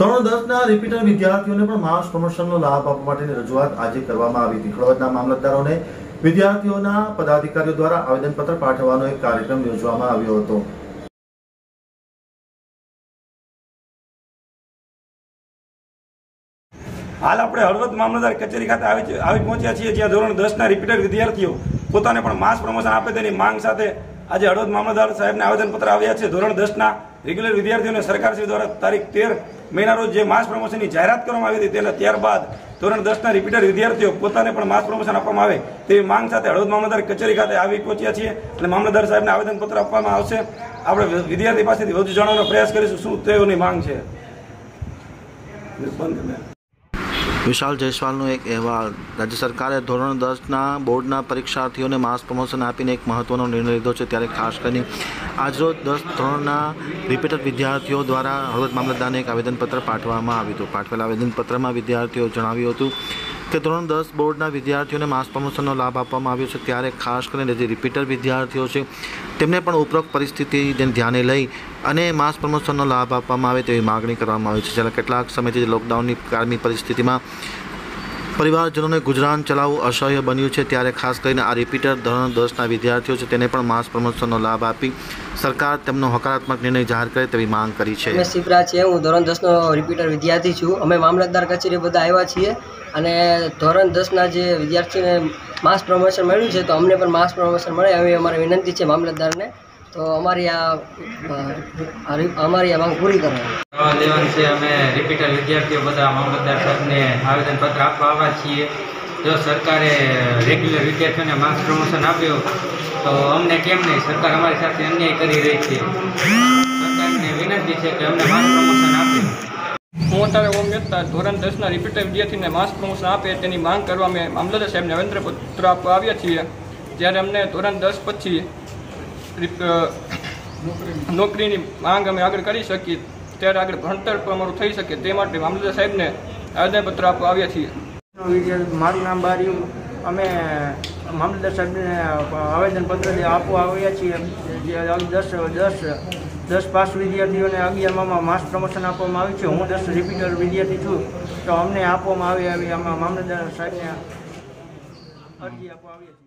ધોરણ 10ના રિપીટર વિદ્યાર્થીઓને પણ માસ પ્રમોશનનો લાભ આપવા માટેની રજૂઆત આજે કરવામાં આવી હતી। હળવદના મામલતદારોને વિદ્યાર્થીઓના પદાધિકારીઓ દ્વારા આવેદનપત્ર પાઠવવાનો એક કાર્યક્રમ યોજવામાં આવ્યો હતો। हाल આપણે હળવદ મામલતદાર કચેરી ખાતે આવી પહોંચ્યા છીએ, જ્યાં ધોરણ 10ના રિપીટર વિદ્યાર્થીઓ પોતાને પણ માસ પ્રમોશન આપે તેની માંગ સાથે આજે હળવદ મામલતદાર સાહેબને આવેદનપત્ર આવ્યા છે। ધોરણ 10ના રેગ્યુલર વિદ્યાર્થીઓને સરકારશ્રી દ્વારા તારીખ 13 મહિના રોજ જે માસ પ્રમોશનની જાહેરાત કરવામાં આવી હતી, તેના ત્યારબાદ ધોરણ 10ના રિપીટર વિદ્યાર્થીઓ પોતાને પણ માસ પ્રમોશન આપવામાં આવે તેવી માંગ સાથે હળવદ મામલતદાર કચેરી ખાતે આવી પહોંચ્યા છીએ અને મામલતદાર સાહેબને આવેદનપત્ર આપવામાં આવશે। આપણે વિદ્યાર્થી પાસેથી વધુ જાણવાનો પ્રયાસ કરીશું શું તેઓની માંગ છે। विशाल जयसवालનો એક અહેવાલ। રાજ્ય સરકારે ધોરણ 10ના બોર્ડના પરીક્ષાર્થીઓને માસ પ્રમોશન આપીને એક મહત્વનો નિર્ણય લીધો છે, ત્યારે ખાસ કરીને આજરોજ 10 ધોરણના રિપીટર વિદ્યાર્થીઓ દ્વારા હળવદ મામલતદારને એક આવેદનપત્ર પાઠવવામાં આવ્યું હતું। પાઠવેલા આવેદનપત્રમાં વિદ્યાર્થીઓ જણાવ્યું હતું કે ધોરણ 10 બોર્ડના વિદ્યાર્થીઓને માસ પ્રમોશનનો લાભ આપવામાં આવ્યો છે, ત્યારે ખાસ કરીને જે રિપીટર વિદ્યાર્થીઓ છે તેમને પણ ઉપરોક્ત પરિસ્થિતિને ધ્યાને લઈ અને માસ પ્રમોશનનો લાભ આપવામાં આવે તેવી માગણી કરવામાં આવી છે। છેલ્લા કેટલાક સમયથી લોકડાઉનની કાળની પરિસ્થિતિમાં પરિવારજનોને ગુજરાન ચલાવવું અસહ્ય બન્યું છે, ત્યારે ખાસ કરીને આ રિપીટર ધોરણ 10ના વિદ્યાર્થીઓ છે તેને પણ માસ પ્રમોશનનો લાભ આપી સરકાર તેમનો હકારાત્મક નિર્ણય જાહેર કરે તેવી માંગ કરી છે। અમે શિવરાજ છે, હું ધોરણ 10નો રિપીટર વિદ્યાર્થી છું। અમે મામલતદાર કચેરી બધા આવ્યા છીએ અને ધોરણ 10ના જે વિદ્યાર્થીઓને માસ પ્રમોશન મળ્યું છે તો અમને પણ માસ પ્રમોશન મળે એવી અમારી વિનંતી છે મામલતદારને। તો અમારી આ માંગ પૂરી કરવા દેવાનું છે। અમે રિપીટર વિદ્યાર્થીઓ બધા મામલતદાર સાહેબને આવેદનપત્ર આપવા આવ્યા છીએ। જો સરકારે રેગ્યુલર વિદ્યાર્થીઓને માસ પ્રમોશન આપ્યું તો અમને કેમ નહીં? સરકાર અમારી સાથે અન્યાય કરી રહી છે। સરકારને વિનંતી છે કે અમને માસ પ્રમોશન આપે। હું અત્યારે ઓમ મહેતા ધોરણ 10ના રિપીટર વિદ્યાર્થીને માસ પ્રમોશન આપે તેની માંગ કરવા અમે મામલતદાર સાહેબને આવેદનપત્ર આપવા આવ્યા છીએ। જ્યારે અમને ધોરણ 10 પછી નોકરીની માંગ અમે આગળ કરી શકીએ, ત્યારે આગળ ભણતર પણ અમારું થઈ શકે તે માટે મામલતદાર સાહેબને આવેદનપત્ર આપવા આવ્યા છીએ। મારું નામ બારિયું। અમે મામલતદાર સાહેબને આવેદનપત્ર આપવા આવ્યા છીએ। 10 પાસ વિદ્યાર્થીઓને 11મામાં માસ પ્રમોશન આપવામાં આવ્યું છે। હું 10 રિપીટર વિદ્યાર્થી છું, તો અમને આપવામાં આવે એવી મામલતદાર સાહેબને અરજી આપવા આવી છે।